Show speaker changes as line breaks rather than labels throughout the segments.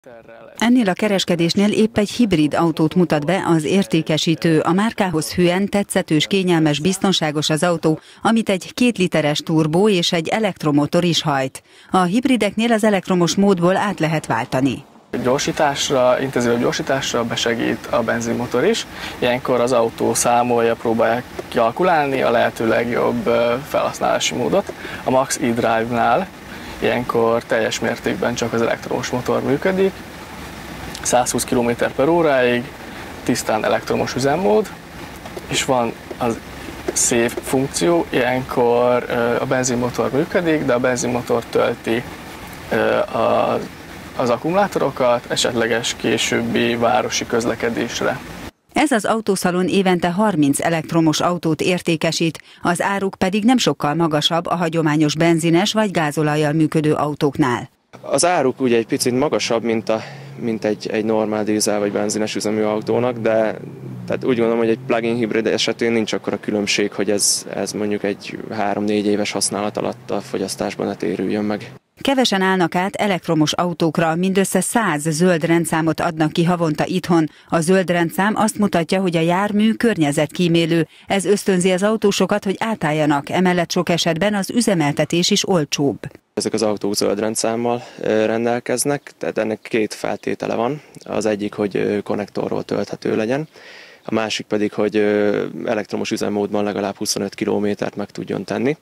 Ennél a kereskedésnél épp egy hibrid autót mutat be az értékesítő. A márkához hűen tetszetős, kényelmes, biztonságos az autó, amit egy 2 literes turbó és egy elektromotor is hajt. A hibrideknél az elektromos módból át lehet váltani.
Intenzívebb gyorsításra besegít a benzinmotor is. Ilyenkor az autó számolja, próbálja kalkulálni a lehető legjobb felhasználási módot. A Max eDrive-nál ilyenkor teljes mértékben csak az elektromos motor működik, 120 km/óráig, tisztán elektromos üzemmód, és van az Save funkció, ilyenkor a benzinmotor működik, de a benzinmotor tölti az akkumulátorokat esetleges későbbi városi közlekedésre.
Ez az autószalon évente 30 elektromos autót értékesít, az áruk pedig nem sokkal magasabb a hagyományos benzines vagy gázolajjal működő autóknál.
Az áruk ugye egy picit magasabb, mint egy normál dízel vagy benzines üzemű autónak, de tehát úgy gondolom, hogy egy plug-in hibrid esetén nincs akkora különbség, hogy ez mondjuk egy 3-4 éves használat alatt a fogyasztásban ne térüljön meg.
Kevesen állnak át elektromos autókra, mindössze 100 zöld rendszámot adnak ki havonta itthon. A zöld rendszám azt mutatja, hogy a jármű környezetkímélő. Ez ösztönzi az autósokat, hogy átálljanak, emellett sok esetben az üzemeltetés is olcsóbb.
Ezek az autók zöld rendszámmal rendelkeznek, tehát ennek 2 feltétele van. Az egyik, hogy konnektorról tölthető legyen, a másik pedig, hogy elektromos üzemmódban legalább 25 kilométert meg tudjon tenni.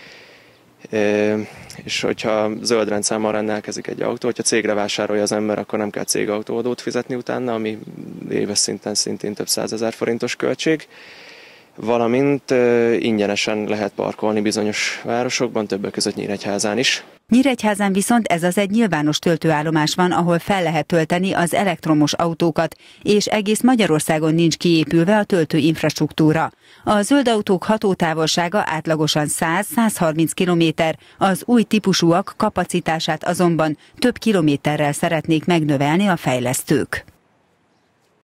És hogyha zöld rendszámmal rendelkezik egy autó, hogyha cégre vásárolja az ember, akkor nem kell cégautóadót fizetni utána, ami éves szinten szintén több 100 000 forintos költség. Valamint ingyenesen lehet parkolni bizonyos városokban, többek között Nyíregyházán is.
Nyíregyházán viszont ez az egy nyilvános töltőállomás van, ahol fel lehet tölteni az elektromos autókat, és egész Magyarországon nincs kiépülve a töltőinfrastruktúra. A zöld autók hatótávolsága átlagosan 100-130 km, az új típusúak kapacitását azonban több kilométerrel szeretnék megnövelni a fejlesztők.